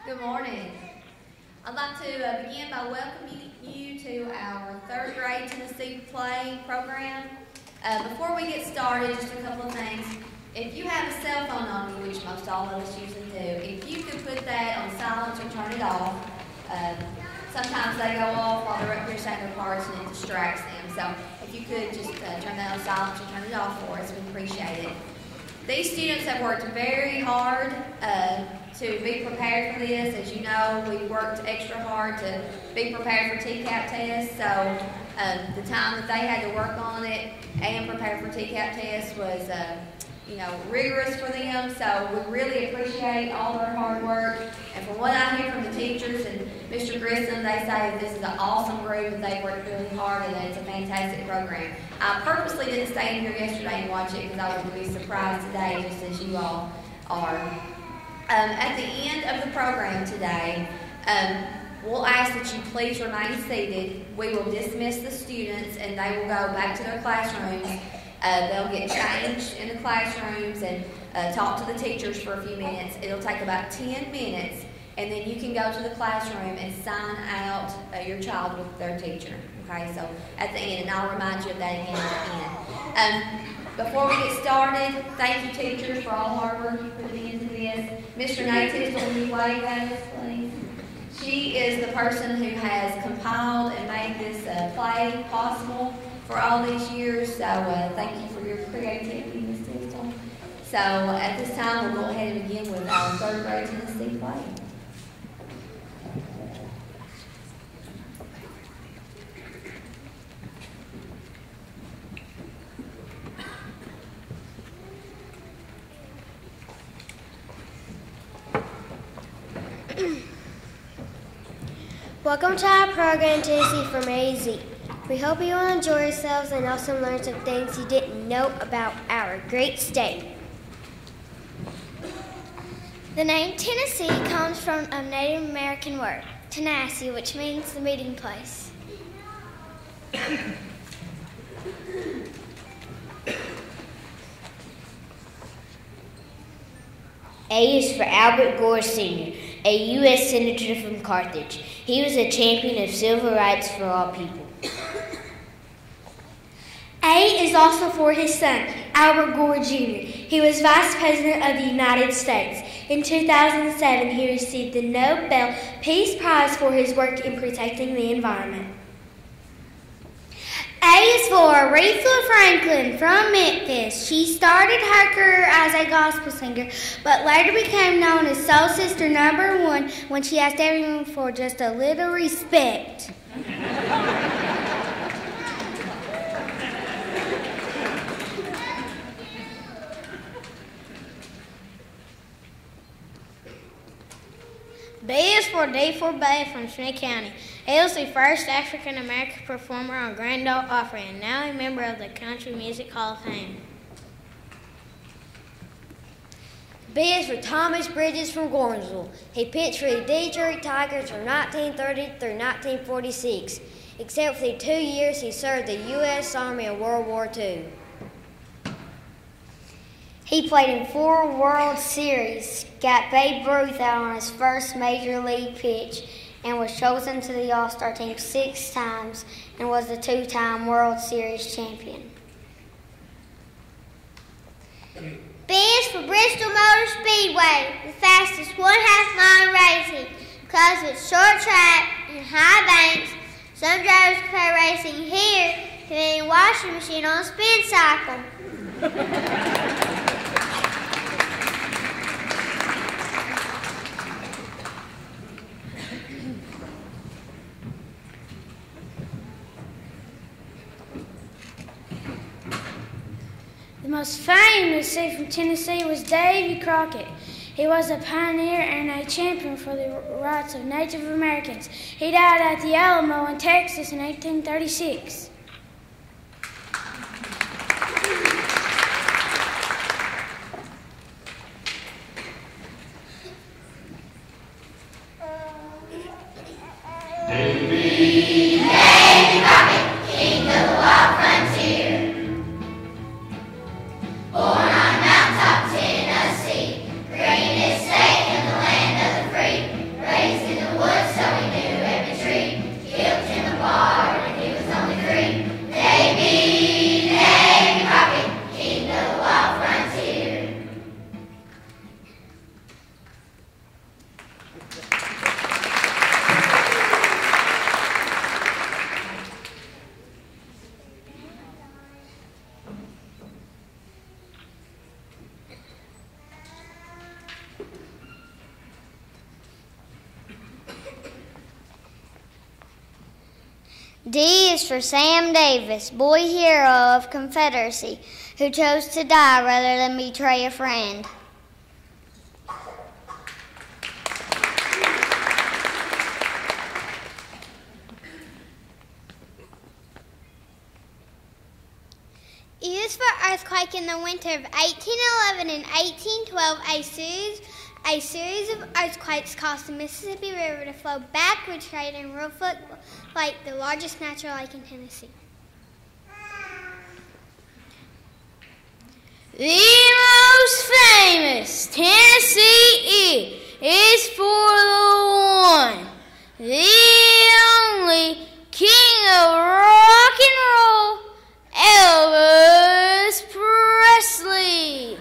Good morning. I'd like to begin by welcoming you to our third grade Tennessee Play program. Before we get started, just a couple of things. If you have a cell phone on you, which most all of us usually do, if you could put that on silence or turn it off. Sometimes they go off while they're up here saying their cards and it distracts them. So if you could just turn that on silence or turn it off for us, we'd appreciate it. These students have worked very hard to be prepared for this. As you know, we worked extra hard to be prepared for TCAP tests. So the time that they had to work on it and prepare for TCAP tests was rigorous for them. So we really appreciate all their hard work. And from what I hear from the teachers and Mr. Grissom, they say that this is an awesome group and they worked really hard and that it's a fantastic program. I purposely didn't stay in here yesterday and watch it because I was going to be surprised today, just as you all are. At the end of the program today, we'll ask that you please remain seated. We will dismiss the students and they will go back to their classrooms. They'll get changed in the classrooms and talk to the teachers for a few minutes. It'll take about 10 minutes, and then you can go to the classroom and sign out your child with their teacher. Okay, so at the end, and I'll remind you of that again at the end. Before we get started, thank you teachers for all the hard work you put into this. Mr. Native, will you wave at us, please? She is the person who has compiled and made this play possible for all these years, so thank you for your creativity, Ms. Tisdale. So at this time, we'll go ahead and begin with our third grade Tennessee play. Welcome to our program, Tennessee from A to Z. We hope you will enjoy yourselves and also learn some things you didn't know about our great state. The name Tennessee comes from a Native American word, Tennessee, which means the meeting place. A is for Albert Gore Sr., a U.S. Senator from Carthage. He was a champion of civil rights for all people. A is also for his son, Albert Gore Jr. He was Vice President of the United States. In 2007, he received the Nobel Peace Prize for his work in protecting the environment. A is for Aretha Franklin from Memphis. She started her career as a gospel singer, but later became known as Soul Sister #1 when she asked everyone for just a little respect. B is for D for Bay from Smith County. He was the first African-American performer on Grand Ole Opry and now a member of the Country Music Hall of Fame. B is for Thomas Bridges from Gordonsville. He pitched for the Detroit Tigers from 1930 through 1946. Except for the 2 years he served the U.S. Army in World War II. He played in 4 World Series, got Babe Ruth out on his first major league pitch, and was chosen to the All-Star team 6 times and was the 2-time World Series champion. B is for Bristol Motor Speedway, the fastest 1/2 mile racing. Because of its short track and high banks, some drivers compare racing here to any washing machine on a spin cycle. The most famous state from Tennessee was Davy Crockett. He was a pioneer and a champion for the rights of Native Americans. He died at the Alamo in Texas in 1836. Davy Crockett, king of the wild frontier. Born on Mountaintop, Tennessee, greenest state in the land of the free. D is for Sam Davis, boy hero of Confederacy, who chose to die rather than betray a friend. E is for earthquake in the winter of 1811 and 1812. A series of earthquakes caused the Mississippi River to flow backwards, creating Reelfoot Lake, the largest natural lake in Tennessee. The most famous Tennessee is for the one, the only king of rock and roll, Elvis Presley.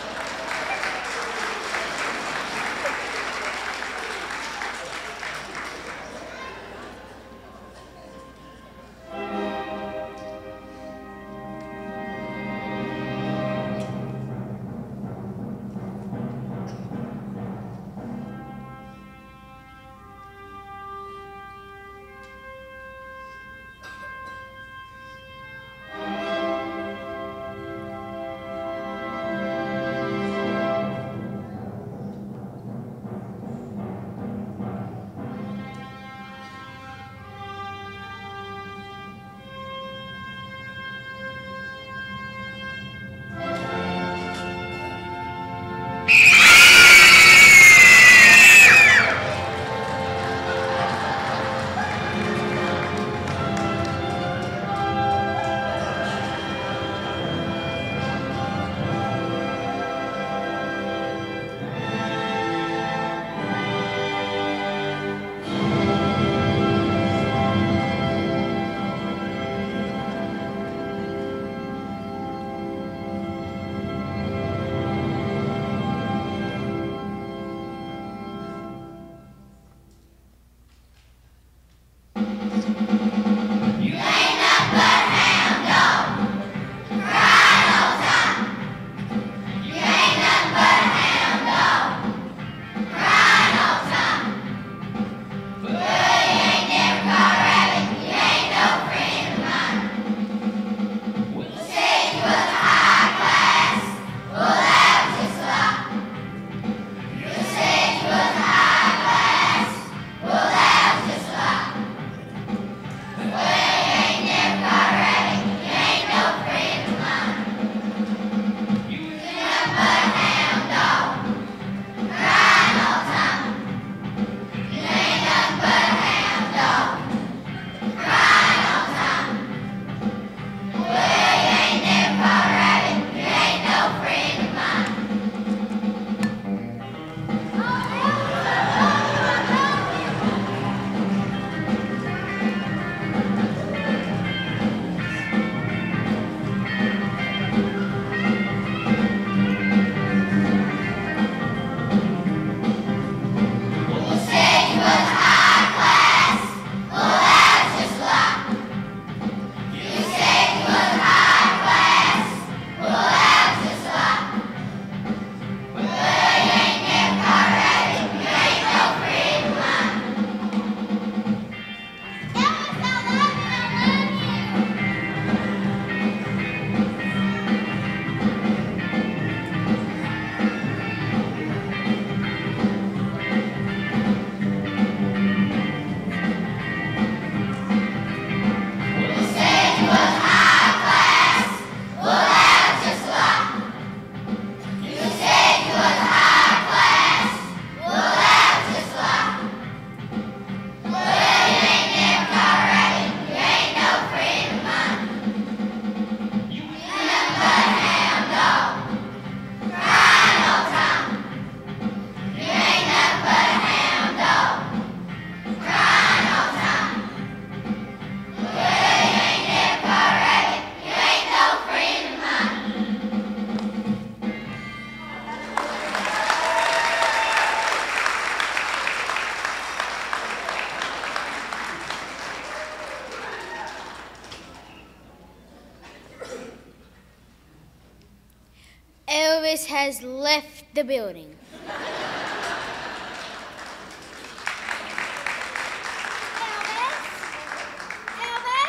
Elvis has left the building. Elvis?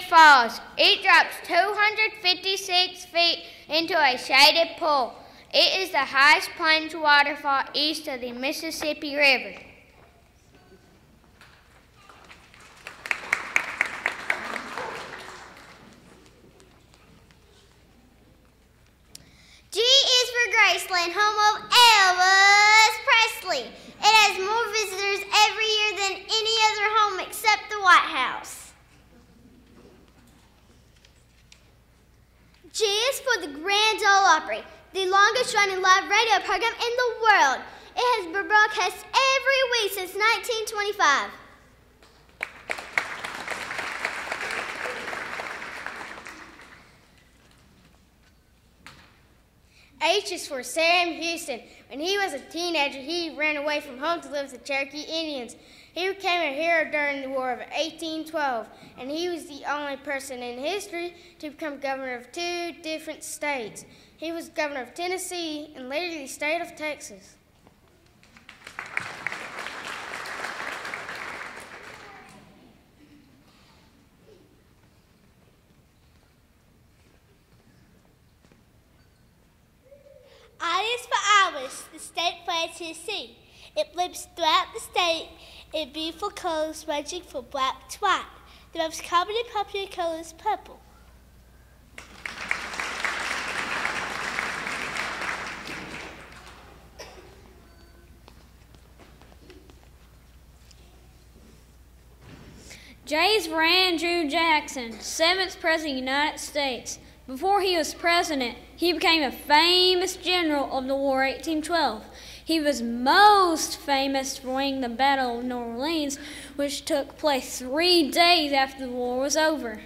Falls. It drops 256 feet into a shaded pool. It is the highest plunge waterfall east of the Mississippi River. G is for Graceland, home of Elvis Presley. It has more visitors every year than any other home except the White House. G is for the Grand Ole Opry, the longest running live radio program in the world. It has been broadcast every week since 1925. H is for Sam Houston. When he was a teenager, he ran away from home to live with the Cherokee Indians. He became a hero during the War of 1812, and he was the only person in history to become governor of 2 different states. He was governor of Tennessee and later the state of Texas. I is for Irish, the state flag of Tennessee. It blooms throughout the state in beautiful colors ranging from black to white. The most common and popular color is purple. J is for Andrew Jackson, 7th President of the United States. Before he was president, he became a famous general of the War of 1812. He was most famous for winning the Battle of New Orleans, which took place 3 days after the war was over.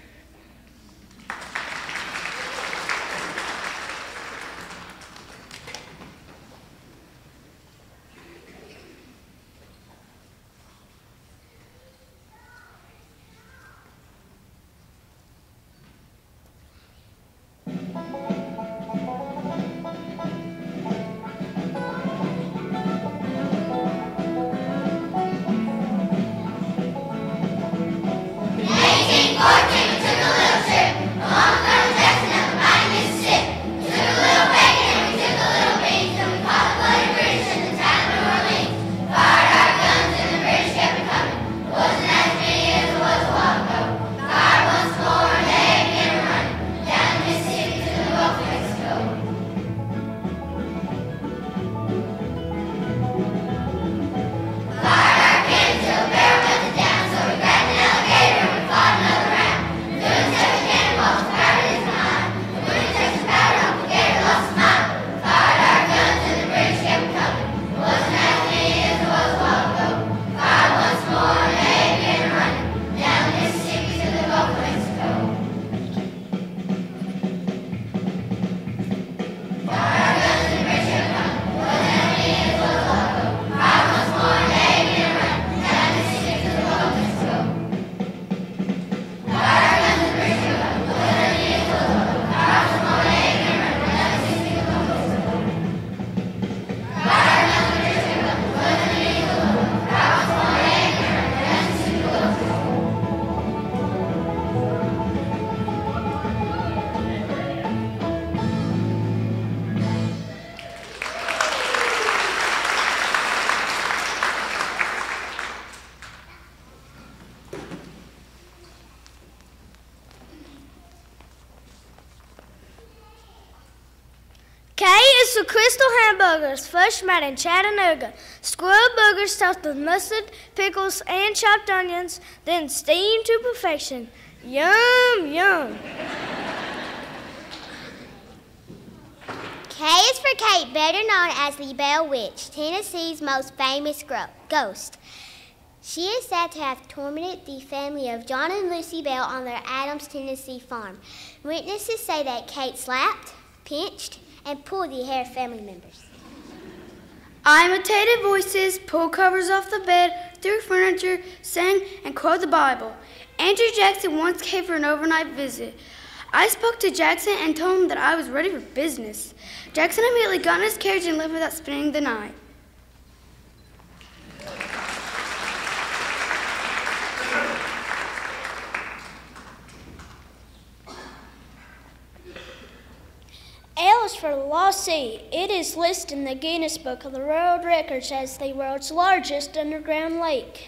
K is for Crystal Hamburgers, first made in Chattanooga. Squirrel burgers stuffed with mustard, pickles, and chopped onions, then steamed to perfection. Yum, yum. K is for Kate, better known as the Bell Witch, Tennessee's most famous ghost. She is said to have tormented the family of John and Lucy Bell on their Adams, Tennessee farm. Witnesses say that Kate slapped, pinched, and pulled the hair of family members. I imitated voices, pulled covers off the bed, threw furniture, sang, and quoted the Bible. Andrew Jackson once came for an overnight visit. I spoke to Jackson and told him that I was ready for business. Jackson immediately got in his carriage and left without spending the night. for the Lost Sea. It is listed in the Guinness Book of the World Records as the world's largest underground lake.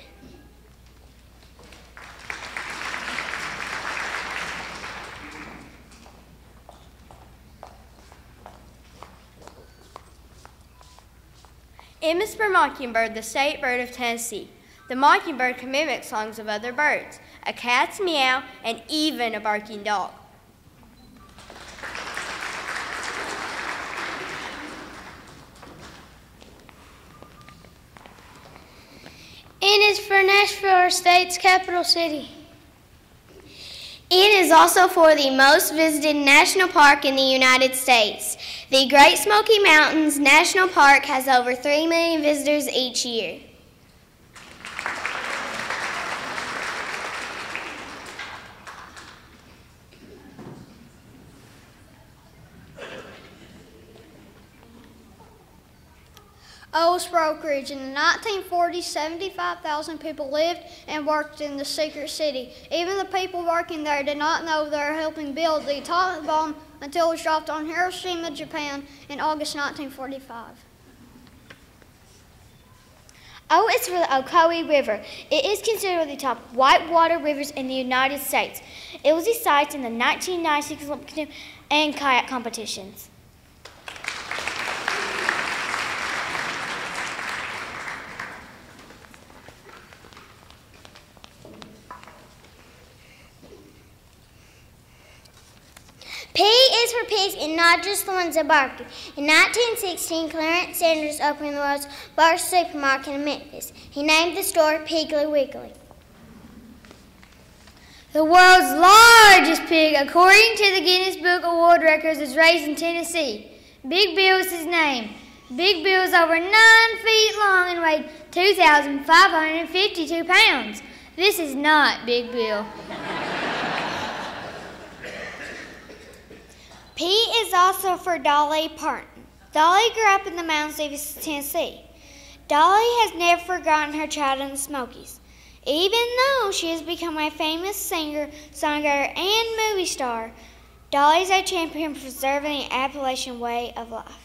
M is for mockingbird, the state bird of Tennessee. The mockingbird can mimic songs of other birds, a cat's meow, and even a barking dog. N is for Nashville, our state's capital city. N is also for the most visited national park in the United States. The Great Smoky Mountains National Park has over 3 million visitors each year. O is for Oak Ridge. In the 1940s, 75,000 people lived and worked in the secret city. Even the people working there did not know they were helping build the atomic bomb until it was dropped on Hiroshima, Japan in August 1945. O is for the Ocoee River. It is considered one of the top whitewater rivers in the United States. It was the site in the 1996 Olympic canoe and kayak competitions. P is for pigs and not just the ones that bark. In 1916, Clarence Sanders opened the world's largest supermarket in Memphis. He named the store Piggly Wiggly. The world's largest pig, according to the Guinness Book of World Records, is raised in Tennessee. Big Bill is his name. Big Bill is over 9 feet long and weighed 2,552 pounds. This is not Big Bill. P is also for Dolly Parton. Dolly grew up in the mountains of Tennessee. Dolly has never forgotten her childhood in the Smokies. Even though she has become a famous singer, songwriter, and movie star, Dolly is a champion for preserving the Appalachian way of life.